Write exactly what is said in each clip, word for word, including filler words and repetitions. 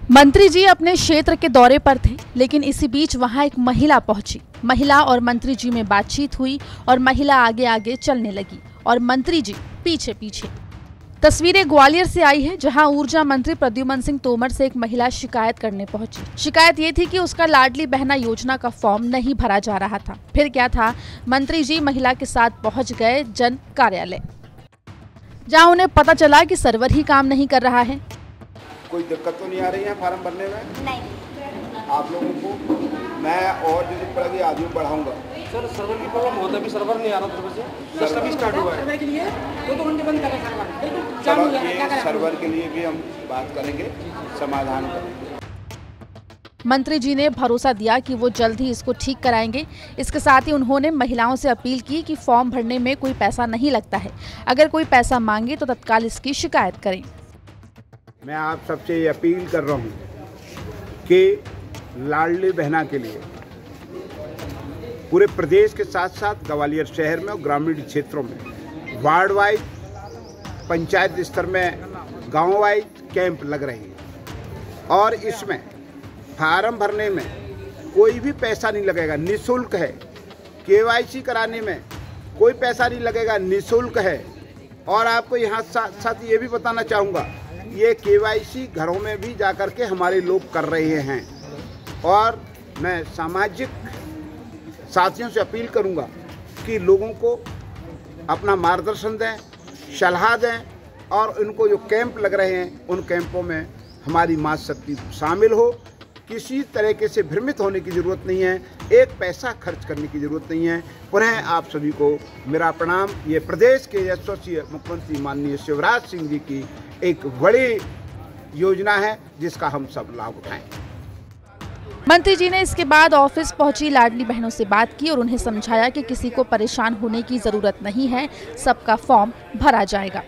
मंत्री जी अपने क्षेत्र के दौरे पर थे, लेकिन इसी बीच वहां एक महिला पहुंची। महिला और मंत्री जी में बातचीत हुई और महिला आगे आगे चलने लगी और मंत्री जी पीछे पीछे। तस्वीरें ग्वालियर से आई है, जहां ऊर्जा मंत्री प्रद्युमन सिंह तोमर से एक महिला शिकायत करने पहुंची। शिकायत ये थी कि उसका लाडली बहना योजना का फॉर्म नहीं भरा जा रहा था। फिर क्या था, मंत्री जी महिला के साथ पहुंच गए जन कार्यालय, जहां उन्हें पता चला कि सर्वर ही काम नहीं कर रहा है। कोई दिक्कत तो नहीं आ रही है फार्म भरने में? नहीं। आप लोगों को मैं और जरूरत पड़ेगी आदमी बढ़ाऊंगा। सर सर्वर की प्रॉब्लम होता है, अभी सर्वर नहीं आ रहा था, से सर्वर भी स्टार्ट हुआ है। सर्वर के लिए दो दो घंटे बंद करें सर्वर, बिल्कुल चालू है। सर्वर के लिए भी हम बात करेंगे, समाधान करेंगे। मंत्री जी ने भरोसा दिया कि वो जल्द ही इसको ठीक कराएंगे। इसके साथ ही उन्होंने महिलाओं से अपील की कि फॉर्म भरने में कोई पैसा नहीं लगता है। अगर कोई पैसा मांगे तो तत्काल इसकी शिकायत करें। मैं आप सबसे ये अपील कर रहा हूँ कि लाडली बहना के लिए पूरे प्रदेश के साथ साथ ग्वालियर शहर में और ग्रामीण क्षेत्रों में वार्ड वाइज, पंचायत स्तर में गांव वाइज कैंप लग रहे हैं और इसमें फार्म भरने में कोई भी पैसा नहीं लगेगा, निःशुल्क है। केवाईसी कराने में कोई पैसा नहीं लगेगा, निःशुल्क है। और आपको यहाँ साथ साथ ये भी बताना चाहूँगा, ये केवाईसी घरों में भी जाकर के हमारे लोग कर रहे हैं। और मैं सामाजिक साथियों से अपील करूंगा कि लोगों को अपना मार्गदर्शन दें, सलाह दें और उनको जो कैंप लग रहे हैं उन कैंपों में हमारी माँ शक्ति शामिल हो। किसी तरीके से भ्रमित होने की ज़रूरत नहीं है, एक पैसा खर्च करने की ज़रूरत नहीं है। पुनः आप सभी को मेरा प्रणाम। ये प्रदेश के यशस्वी मुख्यमंत्री माननीय शिवराज सिंह जी की एक बड़ी योजना है जिसका हम सब लाभ उठाएं। मंत्री जी ने इसके बाद ऑफिस पहुंची लाडली बहनों से बात की और उन्हें समझाया कि किसी को परेशान होने की जरूरत नहीं है, सबका फॉर्म भरा जाएगा,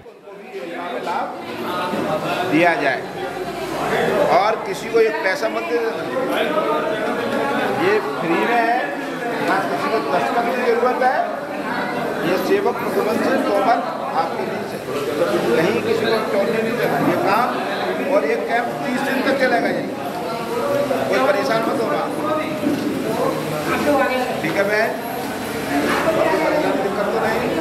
दिया जाए और किसी को एक पैसा मत दे देना। ये फ्री में है, ना किसी को दस्तखत की जरूरत है। ये सेवक प्रद्युमन सिंह तोमर आपके लिए कहीं किसी को छोड़ने नहीं देना ये काम। और ये कैंप तीस दिन तक चलेगा, ये कोई परेशान मत होगा, ठीक है बहन? दिक्कत तो नहीं।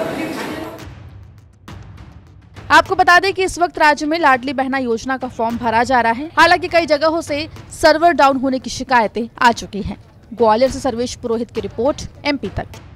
आपको बता दें कि इस वक्त राज्य में लाडली बहना योजना का फॉर्म भरा जा रहा है। हालांकि कई जगहों से सर्वर डाउन होने की शिकायतें आ चुकी हैं। ग्वालियर से सर्वेश पुरोहित की रिपोर्ट, एमपी तक।